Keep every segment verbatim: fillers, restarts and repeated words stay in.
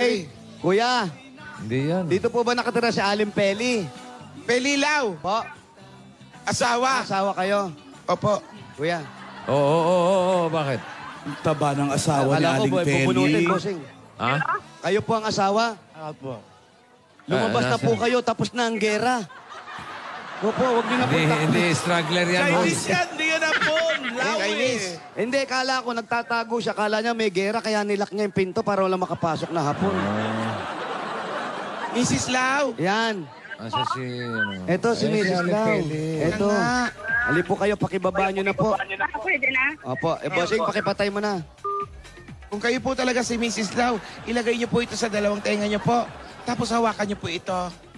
Hey, kuya, Hindi yan. dito po ba nakatira si Aling Peli? Pelilaw. Po, Asawa. asawa kayo. Opo. Kuya, Oo, oo, oo, oo, bakit? Taba ng asawa ni akala ko Aling ba, bubunutin, Peli. bossing. Ha? Kayo po ang asawa. Apo. Lumabas Ah, na nasa- po kayo, tapos na ang gera. Opo, wag niyo na po Hindi, takbo. hindi, struggler yan. boss. yan, di yan ang phone. Chinese. Hindi, kala ko nagtatago siya. Kala niya may gera, kaya nilak niya yung pinto para wala makapasok na hapon. Missus Lau. Yan. Asa si, ano? Ito si Eh, Missus Aling Lau. Peli. Ito. Ali po kayo, pakibaba niyo na po. Ah, pwede na? Opo, eh bossing, pakipatay mo na. Kung kayo po talaga si Missus Lau, ilagay niyo po ito sa dalawang tenga niyo po. Tapos hawakan niyo po ito.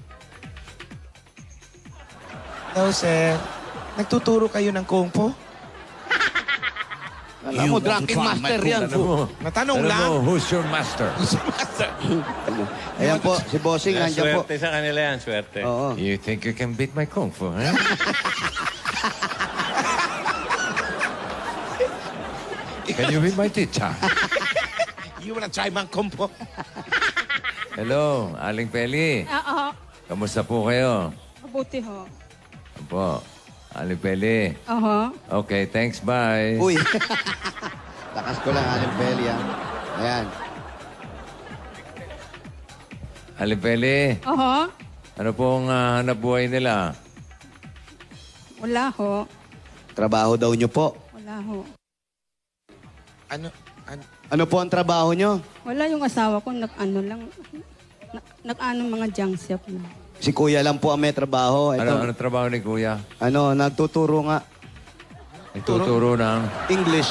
Hello, sir. Nagtuturo kayo ng kung fu? Alam mo, drunken master yan. Ano mo? Natanong Ano lang. mo, who's your master? Ayan po, si bossing, nandiyan po. Swerte sa kanila yan, swerte. Oo. You think you can beat my kung fu, huh? Can you beat my teacher? You wanna try mang kung fu? Hello, Aling Peli. Oo, Kamusta po kayo? mabuti ho. Opo, Aling Peli. Oo. Okay, thanks, bye. Uy. Lakas ko lang, Aling Peli, ah. Ayan. Aling Peli, Oo. ano pong uh, hanap buhay nila? Wala ho. Trabaho daw nyo po. Wala ho. Ano? Ano? Ano po ang trabaho nyo? Wala yung asawa ko, nag-ano lang, nag-ano mga junk shop na. Si kuya lang po ang may trabaho. Ano, Ito, ano trabaho ni Kuya? ano, nagtuturo nga. Nagtuturo ng English.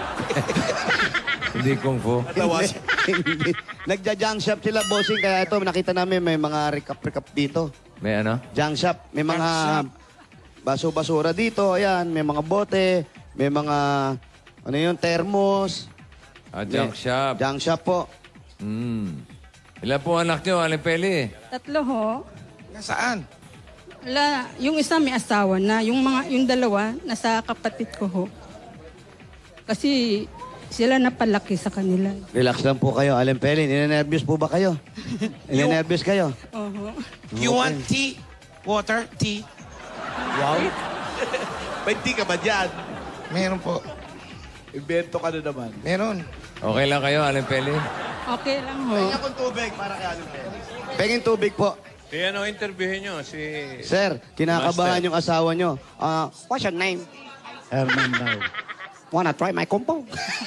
hindi kung fu. Nagja-junk shop sila, bossing. Kaya ito, nakita namin may mga recap-recap dito. May ano? Junk shop. May mga baso-basura dito. Ayan, may mga bote. May mga, ano yun, thermos. Ah, junk shop. Junk shop po. Hmm. Ilan po anak nyo, Aling Peli? Tatlo ho. Nasaan? Wala, yung isa may asawa na, yung mga yung dalawa nasa kapatid ko ho. Kasi sila napalaki sa kanila. Relax lang po kayo, Aling Peli. Ninenervyos po ba kayo? Ninenervyos kayo? Oo. You want tea? Water? Tea? Wow. May di ka ba dyan? Meron po. Invento ka na naman. Meron. Okay lang kayo, Aling Peli? Okay lang ho. akong tubig para kay Aling Peli. Pengin tubig po. Si ano, interviewin nyo, si... Sir, kinakabahan yung asawa nyo. Ah, what's your name? Herman daw. Wanna try my compo?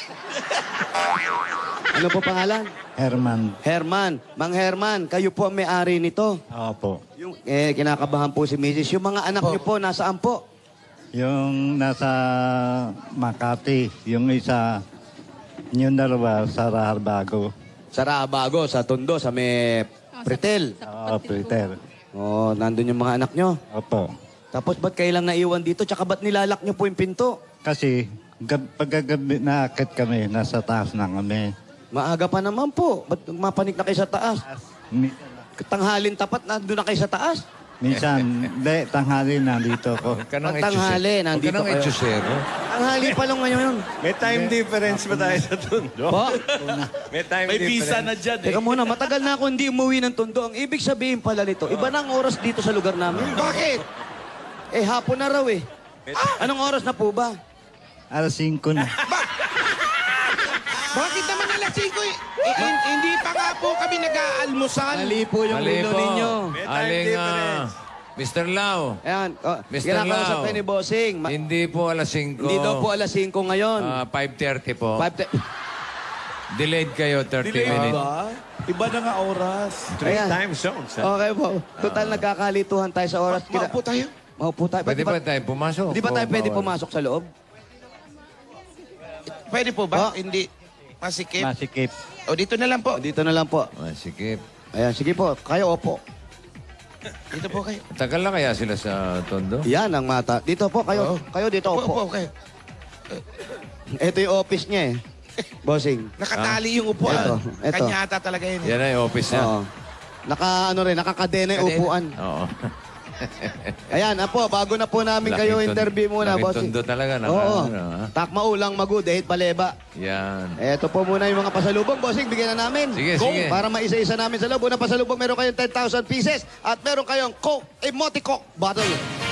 Ano po pangalan? Herman. Herman. Mang Herman, kayo po ang may-ari nito. Opo. Yung, eh, kinakabahan po si Missus Yung mga anak nyo po, nasaan po? Yung nasa Makati, yung isa, yung dalawa sa Raharbago. Sa Rabago, sa Tondo, sa may Pretel. Oo, Peter. Oh, nandun yung mga anak nyo. Opo. Tapos ba't kayo lang naiwan dito? Tsaka ba't nilalak nyo po yung pinto? Kasi gab pagkagabi naakit kami, nasa taas na kami. Maaga pa naman po. Ba't mapanik na kayo sa taas? Minsan, Tanghalin tapat, nandun na kayo sa taas? minsan de, tanghali na dito ko. Huwag ka nang Pag tanghali, etsyusero. nandito Huwag ka nang kayo. etsyusero. Tanghali pa lang ngayon yun. May time difference ba tayo sa Tondo? Po? May time difference. dyan Teka muna, matagal na ako hindi umuwi ng Tondo. Ang ibig sabihin pala nito, iba na ang oras dito sa lugar namin. Bakit? Eh, hapon na raw eh. Anong oras na po ba? Alas singko na. Bakit naman alas singko eh? Eh, hin- hindi pa nga po kami nag-aalmusal. Mali po yung Mali relo po. ninyo. Aling, ah, Mister Lau. Ayan, oh, Mister kinakausap Lau. kayo ni Bossing. Ma- Hindi po alas singko. hindi daw po alas singko ngayon. Ah, five thirty po. Five te- Delayed kayo thirty minutes. Iba na nga oras. Three Ayan. time zones. ha? Okay po. Total, nagkakalituhan tayo sa oras. Kina- Maupo tayo. Maupo tayo. Pwede Ba't ba di tayo pumasok? Di ba tayo O pwede bawal? pumasok sa loob? Pwede po ba? Oh. Hindi. Masikip. Masikip. O dito na lang po. Dito na lang po. Ah, sikip. Ayan, sige po. Kayo, opo. Dito po kayo. Tagal na kaya sila sa Tondo? Yan ang mata. Dito po, kayo. Oo. Kayo dito, Opo, opo. opo, kayo. Ito yung office niya eh. Bossing. Nakatali yung upuan. Ito, ito. Kanya ata talaga yun. eh. Yan na yung office niya. Oo. Naka, ano rin, nakakadena yung Kadena. upuan. Oo. Ayan, apo, bago na po namin Laking kayo ton- interview muna, laking bossing. tondo talaga, naka- Oo. ano, ha? Takma ulang magud, dahil paleba. Yan. Eto po muna yung mga pasalubong, bossing. Bigyan na namin. Sige, Go. sige. Para maisa-isa namin sa loob. Unang pasalubong, meron kayong ten thousand pieces at meron kayong Coke Emoticoke bottle.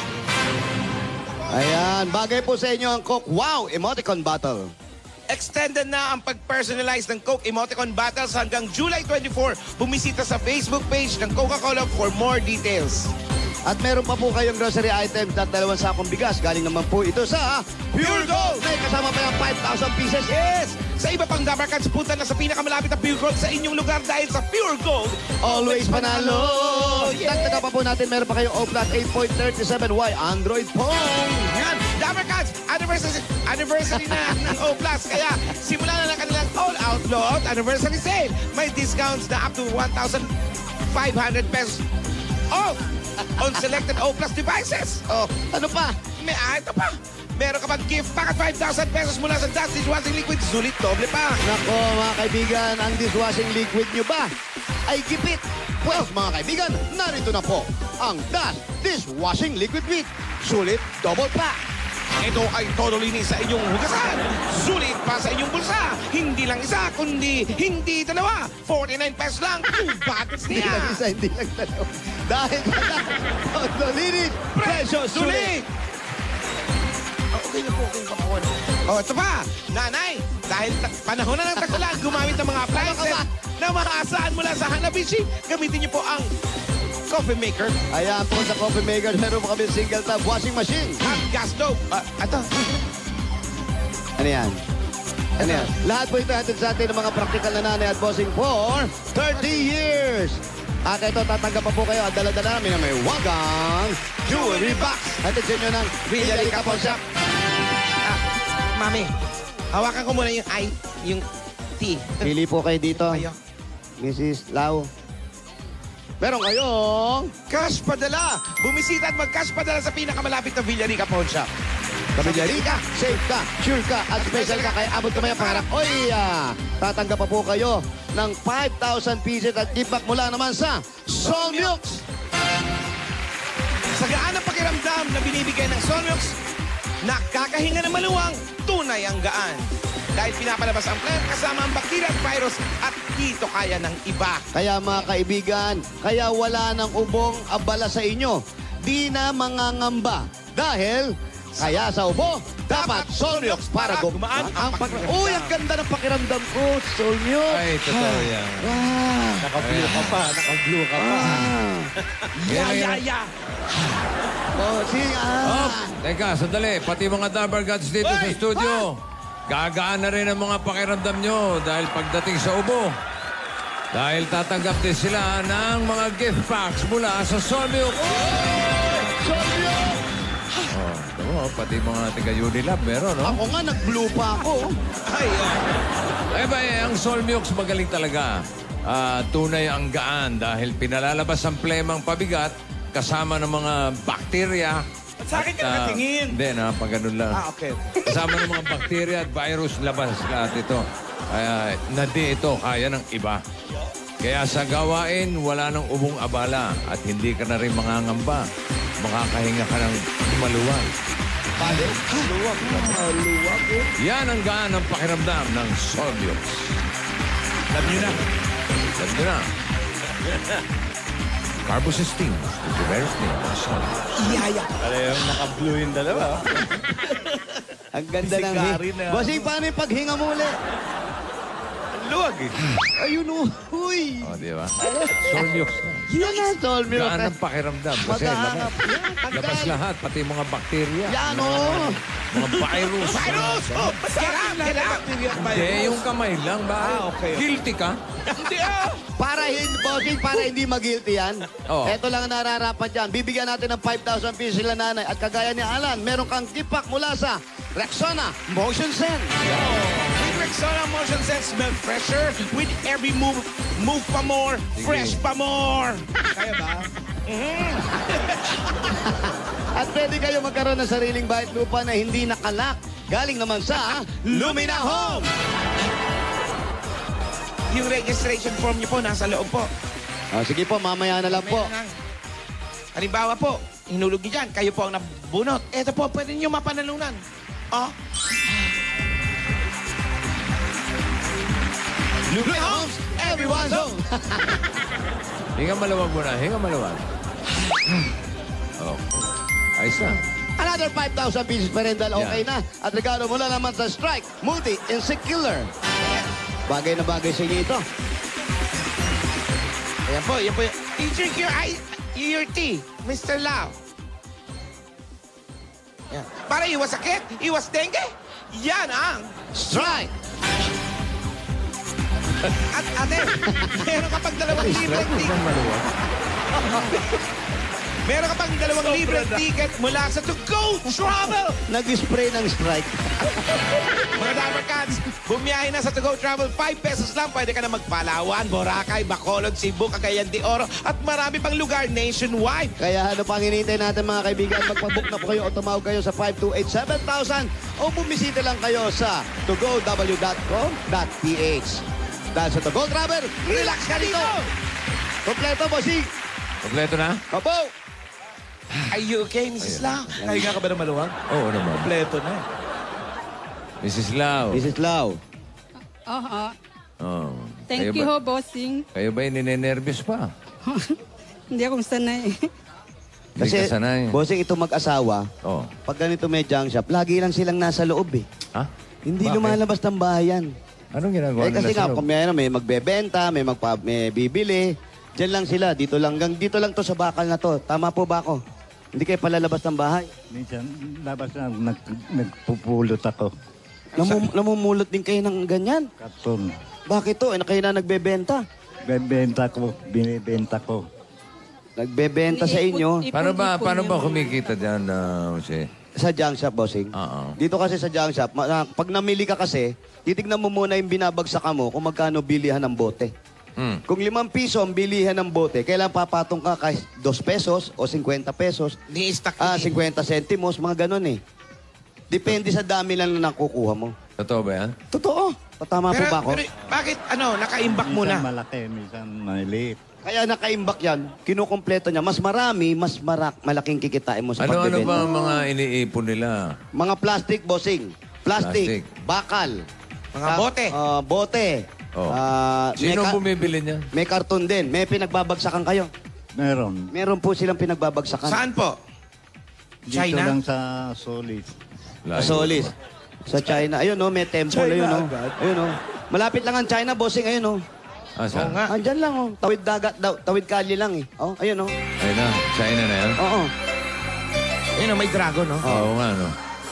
Ayan, bagay po sa inyo ang Coke Wow Emoticon bottle. Extended na ang pag-personalize ng Coke Emoticon Battles hanggang July twenty-four. Bumisita sa Facebook page ng Coca-Cola for more details. At meron pa po kayong grocery items at dalawang sakong bigas. Galing naman po ito sa Pure Gold. May kasama pa yung five thousand pieces. Yes! Sa iba pang Dabber Cards, punta na sa pinakamalapit na Pure Gold sa inyong lugar dahil sa Pure Gold, Always panalo! Yeah! Dagdagan pa po natin, meron pa kayong O Plus eight point three seven Y Android phone. Yan! Dabber Cards, anniversary, anniversary na ng O Plus. Kaya simula na ng kanilang all-out load anniversary sale. May discounts na up to one thousand five hundred pesos off on selected O Plus devices. Oh, ano pa? May, ah, ito pa. Meron ka bang gift pack at five thousand pesos mula sa Dust Dishwashing Liquid. Sulit, doble pa. Nako mga kaibigan, ang dishwashing liquid nyo ba ay gipit? Well, mga kaibigan, narito na po ang Dust Dishwashing Liquid with Sulit Double Pack. Ito ay todo linis sa inyong hugasan. Sulit pa sa inyong bulsa. Hindi lang isa, kundi hindi dalawa. forty-nine pesos lang. Two bottles Hindi lang niya. isa, hindi lang dalawa. Dahil sa linis, presyo sulit. Sulit! Oh, okay na po, okay na po. Oh, ito pa. Nanay, dahil ta- panahon na ng tag-ulan, gumamit ng mga appliances na maaasahan mula sa Hanabishi. Gamitin niyo po ang coffee maker Ayan po sa coffee maker, meron po kami single tap washing machine. at gas stove. Ah, ito. Ano yan? Ano yan? Lahat po ito hatid sa atin ng mga practical na nanay at bossing for thirty years. At ito, tatanggap pa po kayo at dala-dala namin na may wagang jewelry box. Hatid sa inyo ng Villarica Pawn Shop. Ah, mami, hawakan ko muna yung I, yung T. Pili po kayo dito, Kayo. Missus Lau. Meron kayong Cash padala! Bumisita at mag-cash padala sa pinakamalapit na Villarica Pawn Shop. sa Villarica, safe ka, sure ka, at special ka, kaya abot kamay ang pangarap. Oy, ah, tatanggap pa po kayo ng five thousand pieces at gift pack mula naman sa Solmilks. Sa gaan ng pakiramdam na binibigay ng Solmilks, nakakahinga ng maluwang, tunay ang gaan. Dahil pinapalabas ang plant kasama ang bakterya at virus at dito kaya ng iba. Kaya mga kaibigan, kaya wala nang ubong abala sa inyo. Di na mangangamba. Dahil, kaya sa ubo, dapat Solmilks para gumaan ang pakiramdam. Uy, ang ganda ng pakiramdam ko, Solmilks. Ay, totoo yan. Ah, Naka-blue ka pa, naka-blue ka pa. ah. Ya, ya, ya! Oh, sige, Oh, ah. teka, sandali. Pati mga Dabber Gods dito sa studio. Gagaan na rin ang mga pakiramdam nyo dahil pagdating sa ubo. Dahil tatanggap din sila ng mga gift packs mula sa Solmilks. Solmilks! Oh, ito mo, pati mga tiga-Unilab meron, no? Ako nga, nag-blue pa ako. Ay, ah. Eh ba, eh, ang Solmilks magaling talaga. Ah, tunay ang gaan dahil pinalalabas ang plemang pabigat kasama ng mga bakterya. Sa akin ka At, ah, nakatingin. Hindi, na pag ganun lang. Ah, okay. Kasama ng mga bakterya at virus labas lahat ito. Kaya na di ito kaya ng iba. Kaya sa gawain, wala nang ubong abala at hindi ka na rin mangangamba. Makakahinga ka ng maluwag. Luwag, luwag. Yan ang gaan ng pakiramdam ng Solmilks. Alam niyo na. Alam nyo na. Carbocysteine is the rarest name of Solmilks. Iyaya. Pala yung naka-blue yung dalawa. Ang ganda ng Sigari hi- na. Bossing, paano yung paghinga mo ulit? Luwag eh. Ayun o. Uy. O, di ba? Solmilks. Yan na, Solmilks. Gaan ng pakiramdam. Kasi Maghahanap. labas, Yan, labas tanggal. lahat, pati mga bakterya. Yan o. Mga virus. Virus! Oh, get out, get out! Hindi, yung kamay lang. Ba? Ah, okay. Guilty ka? Hindi ah! Para hindi, bossing, para hindi mag-guilty yan. Oo. Ito lang ang nararapat dyan. Bibigyan natin ng five thousand pesos sila nanay. At kagaya ni Alan, meron kang gipak mula sa Rexona Motion Sense. With Rexona Motion Sense, smell fresher. With every move, move pa more, fresh pa more. Kaya ba? At pwede kayo magkaroon ng sariling bahay at lupa na hindi nakalak. Galing naman sa Lumina Home. Yung registration form niyo po, nasa loob po. Ah, sige po, mamaya na lang po. Halimbawa po, hinulog niyo dyan, kayo po ang nabunot. Ito po, pwede niyo mapanalunan. Oh. Lupi Homes, everyone's home. Hinga maluwag muna. Hinga maluwag. Oh. Ayos na. Another five thousand pieces per rental, okay Yeah. na. At regalo mula naman sa Strike Multi-Insect Killer. Bagay na bagay sa inyo ito. Ayan po, yan po. You drink your, eye, your tea, Mister Lau. Yan. Para iwas sakit, iwas dengue. Yan ang... Strike! At ate, meron ka pang dalawang libreng ticket. Meron ka pang dalawang libreng ticket mula sa To Go Travel. Nag-spray ng Strike. Mga Diamond Cats, bumiyahe na sa To Go Travel. five pesos lang, pwede ka na magpalawan, Boracay, Bacolod, Cebu, Cagayan de Oro, at marami pang lugar nationwide. Kaya ano pang hinihintay natin mga kaibigan, magpabook na po kayo o tumawag kayo sa five two eight seven thousand o bumisita lang kayo sa to go w dot com dot p h. Dahil sa To Go Travel, relax ka dito! Kompleto, bossing! Kompleto na? Kapo! Are you okay, Missus Lau? Nahinga ka ba ng maluwag? Oo naman. Kompleto na. Missus Lau. Missus Lau. Oo. Oh. Thank Kayo you ba- ho, bossing. Kayo ba ninenervyos pa? Hindi akong sanay. Hindi Kasi, ka sanay. bossing, ito mag-asawa, Oh. pag ganito may junk shop, lagi lang silang nasa loob eh. Ha? Hindi Bakit? lumalabas ng bahayan. Anong ginagawa Eh kasi nila nga, sa loob? kung may, ano, may magbebenta, may, magpa, may bibili, dyan lang sila, dito lang, gang, dito lang to sa bakal na to. Tama po ba ako? Hindi kayo palalabas ng bahay. Minsan, labas na, nag, nagpupulot ako. Namu, namumulot din kayo ng ganyan. Karton. Bakit to? Eh, na kayo na nagbebenta. Bebenta ko, binibenta ko. Nagbebenta sa inyo Ipon- Paano ba, ipon paano yan. ba kumikita dyan, uh, Jose? sa junk shop, bossing. Oo. Dito kasi sa junk shop, ma- na- pag namili ka kasi, titignan mo muna yung binabagsak mo kung magkano bilihan ng bote. Hmm. Kung limang piso ang bilihan ng bote, kailan papatong ka kahit dos pesos o cincuenta pesos, Ni-stack ah, yun eh. cincuenta centimos, mga ganun eh. Depende sa dami lang na nakukuha mo. Totoo ba yan? Totoo. Tama po Pero, ba ako? pero bakit, ano, nakaimbak Minsan muna? malaki, minsan maliit. Kaya nakaimbak yan, kinukumpleto niya. Mas marami, mas marak, malaking kikitain mo sa Ano-ano pagbebenta. ba ang mga iniipon nila? Mga plastic, bossing. Plastic, Plastic. bakal. Mga Ta- bote. ah, bote. Oh. Ah, may, Sino ka- bumibili niyan? may karton din. May pinagbabagsakan kayo. Meron. Meron po silang pinagbabagsakan. Saan po? Dito China? lang sa Solis. Sa Solis. Sa China. Ayun no, may temple. China Ayun no. agad? Ayun no. Malapit lang ang China, bossing. Ayun no. Ah, saan? Oo nga. Andyan lang oh. Tawid dagat, daw, tawid kalye lang eh. Oh, ayun no. Ayun na, China na yan? Oo. Yun, oh, may dragon, no? Oo nga, no?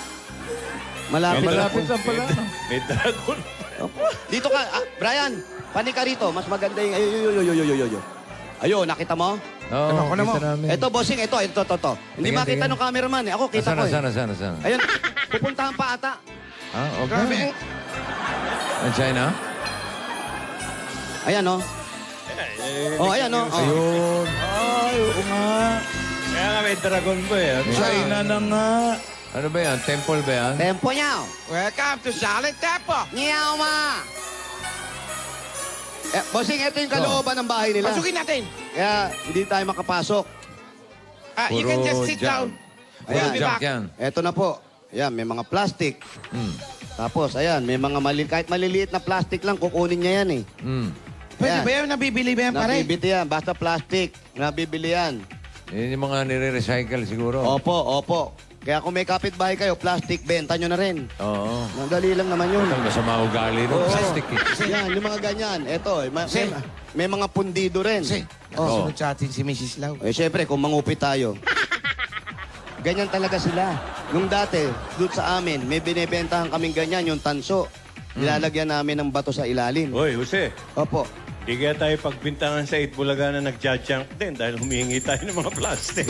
Malapit, Malapit lang. lang pala. no? May dragon. Opo. Dito ka, ah, Brian, panik ka rito. Mas maganda yung, ayo, ayo, ayo, ayo, ayo, ayo. Ayun, nakita mo? Oo, Ano, ano mo? kita namin. Ito, bossing, ito, ito, ito, ito. Hindi Tingin, makita tingin. ng cameraman eh. Ako, kita Sana, ko eh. sana, sana, sana. Ayun, pupuntahan pa ata. Ah, Grabe. okay. Ang China? Ayan, no? Oh, ayan, no? Oh. Ayun. Ay, oo nga. Kaya nga may dragon ko eh. China na nga. Ano ba yan? Temple ba yan? Tempo niyaw. Welcome to Silent Temple. Niyaw, ma. Eh, bossing, ito yung kalooban ng bahay nila. Pasukin natin. Kaya hindi tayo makapasok. Ah, you can just sit junk. down. Puro Ayan. junk yan. Ito na po. Ayan, may mga plastic. Mm. Tapos, ayan, may mga mali kahit maliliit na plastic lang, kukunin niya yan eh. Mm. Pwede Ayan. ba yan? Nabibili ba yan, pare? Nabibili yan. Basta plastic. Nabibili yan. Yun yung mga nire-recycle siguro. Opo, opo. Kaya kung may kapitbahay kayo, plastic, benta nyo na rin. Oo. Madali lang naman yun. Total, masama ugali ng Oo. plastic eh. Yan, yung mga ganyan. Ito, eh, may, Sir. may, may mga pundido rin. Kasi, Oh. nakasunod sa atin si Missus Lau. Eh, syempre, kung mangupit tayo. Ganyan talaga sila. Nung dati, doon sa amin, may binibentahan kaming ganyan, yung tanso. Nilalagyan namin ng bato sa ilalim. Hoy, Jose. Opo. Di kaya tayo pagbintangan sa Itbulaga na nagja-junk din dahil humihingi tayo ng mga plastic.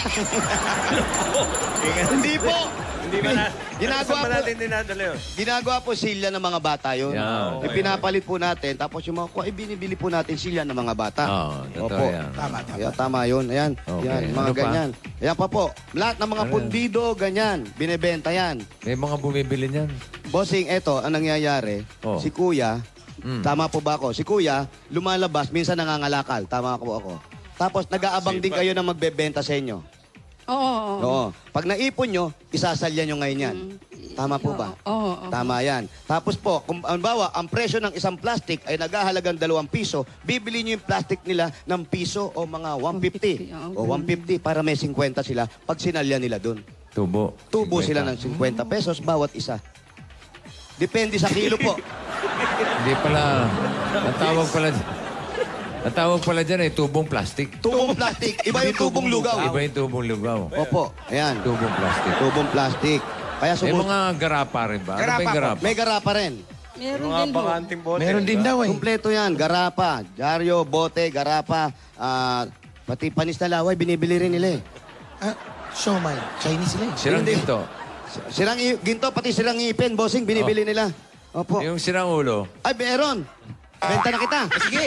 Hindi po. Hindi ba na? Ginagawa Saan ba po- natin dinadala yun? Ginagawa po silya ng mga bata yun. Yan. Ipinapalit po natin. Tapos yung mga, kung ibinibili po natin silya ng mga bata. Oo, totoo Opo. yan. Tama, tama. Kaya tama yun. Ayan. Okay. Yan, mga Ano pa? ganyan. Ayan pa po. Lahat ng mga Ano yan? pundido, ganyan. Binebenta yan. May mga bumibili niyan. Bossing, eto, ang nangyayari, Oh. si Kuya, Mm. tama po ba ako? Si Kuya, lumalabas, minsan nangangalakal. Tama po ako. Tapos nag-aabang din kayo na magbebenta sa inyo. Oo, oo. Oo. Pag naipon nyo, isasalya nyo ngayon yan. Tama po ba? Oo, oo. Tama yan. Tapos po, kung halimbawa, ang presyo ng isang plastic ay naghahalagang dalawang piso, bibili nyo yung plastic nila ng piso o mga one fifty. oo, O one fifty para may fifty sila pag sinalya nila dun. Tubo. Tubo fifty. sila ng fifty pesos bawat isa. Depende sa kilo po. Hindi pala, ang tawag pala, ang tawag pala dyan ay tubong plastic. Tubong plastic, iba yung tubong lugaw. Iba yung tubong lugaw. Opo, ayan. Tubong plastic. Tubong plastic. Kaya May sumus- mga garapa rin ba? Ano ba Garapa yung po. garapa? may garapa rin. Meron Mga din ho. bakanting bote. Meron din di ba? daw eh. Kompleto yan. Garapa, dyaryo, bote, garapa, ah, pati panis na laway, binibili rin nila eh. Ah, siomay. Chinese sila eh. Sirang dito. Sirang i- ginto, pati sirang ngipin, bossing, binibili nila. Opo. Yung sirang ulo. Ay, meron. Benta na kita. Sige.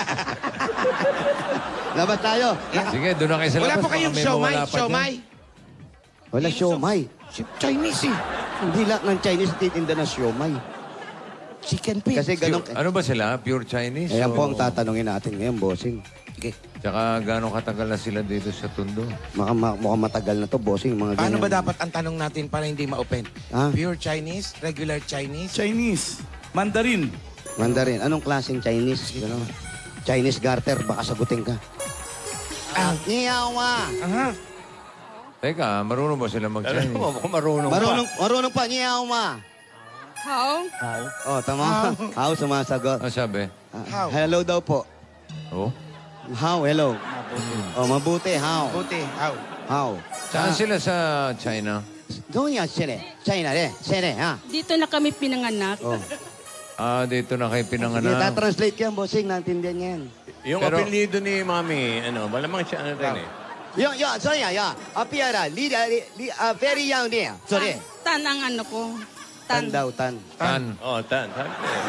Labas tayo. Sige, doon na kayo sa Wala labas. po baka kayong may siomay. mawala pa dyan. Siomay. Wala siomay. Chinese eh. Hindi lahat ng Chinese titinda na siomay. Chicken pig. Kasi ganun. Pure- ano ba sila? Pure Chinese? Ayan po O- ang tatanungin natin ngayon, bossing. Okay. Tsaka gano'ng katagal na sila dito sa Tondo? Maka, ma- mukhang matagal na to, bossing. Mga Paano ganyan. ba dapat ang tanong natin para hindi ma-open? Ah? Pure Chinese? Regular Chinese? Chinese. Mandarin. Mandarin. Anong klaseng Chinese? Ano? Chinese garter. Baka sagutin ka. Ah, niyawa. Aha. Teka, marunong ba sila Alam mag-Chinese? mo, kung marunong, Marunong, marunong pa, niyawa. How? Oh, tama. How sumasagot. Ano sabi? Ah, How? hello daw po. Oh? How, hello. Oh, mabuti, how. Buti. How? How. Saan sila sa China? Doon yan, sine. China, eh. Sine, ha? Dito na kami pinanganak. Oh. Ah, dito na kayo Sige, pinanganak. tatranslate yan, bossing. Naintindihan niya yan. yung Pero- apelyido ni Mami, ano, malamang siya ano rin eh. Yo, yo, sorry, ya. Apiara, li, li, li, ah, very young din. Sorry. Tan ang ano ko. Tan daw, tan. Tan. Oh, tan. tan.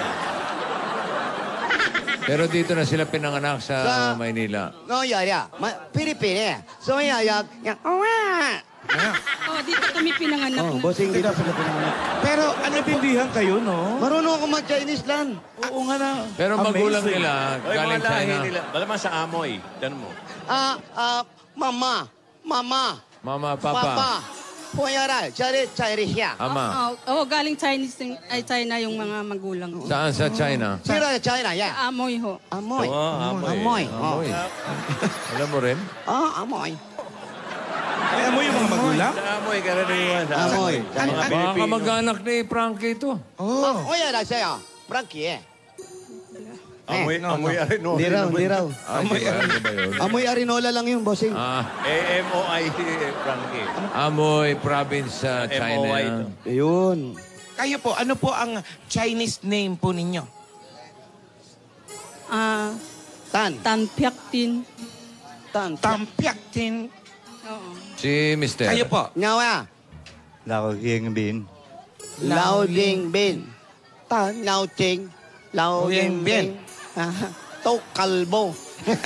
Pero dito na sila pinanganak sa, Sa- Maynila. No, ya, ya. Ma, Pilipine. So, ya, ya. ya. Oh, ah. Oh, dito kami pinanganak Oh, na. bossing, dito sila pinanganak. Pero ano ba? Naintindihan kayo, no? Marunong ako mag-Chinese lang. Oo nga na. Pero magulang Amazing. nila, Oy, galing mga lahi China. nila. Malamang sa Amoy. Tanong mo. Ah, ah, mama. Mama. Mama, Papa. papa, Puyara, Chari, Chari, siya. ama. Oh, oh, galing Chinese yung- ay China yung mga magulang ko. Saan sa China? Chira, China, yeah. Amoy ho. Amoy. Oo, amoy. Amoy. Oh. Amoy. Alam mo rin? Ah, amoy. Alam mo yung mga magulang? Sa Amoy, karaniwan. Sa Amoy. Sa mga Baka Pilipino. kamag-anak ni Frankie ito. Oh, Puyara, siya. Frankie, eh. Amoy, amoy, Arinola. Hindi raw, naman. hindi raw. Ah, di ba? Ano ba yun? Amoy Arinola lang yung bossing. Ah, A M O I Frankie. Amoy province sa China. M O I yan. to. Ayun. Kayo po, ano po ang Chinese name po ninyo? Ah, Tan. Tan Piak Tin. Tan. Tampiak Tin. Oo. Si Mister. Kayo po. Nyawa. Lao Ging Bin. Lao Ding Bin. Tan. Lao Ching. Lao Ding Bin. To kalbo.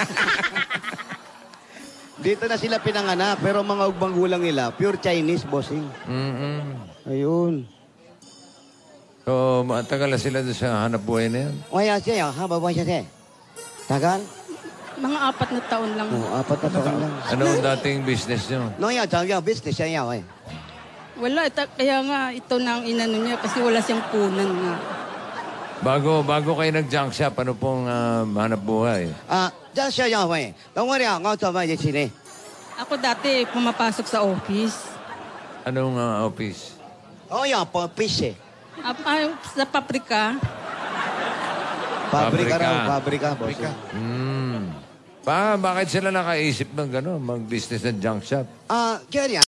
Dito na sila pinanganak, pero mga magulang nila, pure Chinese, bossing. Mm-mm. Ayun. So, matagal na sila doon sa hanap buhay na yan. Waya siya, ha? Babay siya siya. Tagal? Mga apat na taon lang. Oo, apat na taon lang. Ano ang dating business nyo? No, yan, talaga, business siya yan, eh. Wala, ita- kaya nga ito nang inano niya kasi wala siyang punan nga. Bago bago kayo nag-junk shop, ano pong ah, hanap buhay? Ah, dyan siya yan, eh. Don't worry, ah, nga sa mga sini. Ako dati pumapasok sa office. Anong ah, office? Oh, yan, papis, eh. Ah, ah, sa paprika. Pabrika Pabrika. raw, pabrika, bossing. Hmm. Pa, bakit sila nakaisip ng gano'n, mag-business ng junk shop? Ah, kaya yan.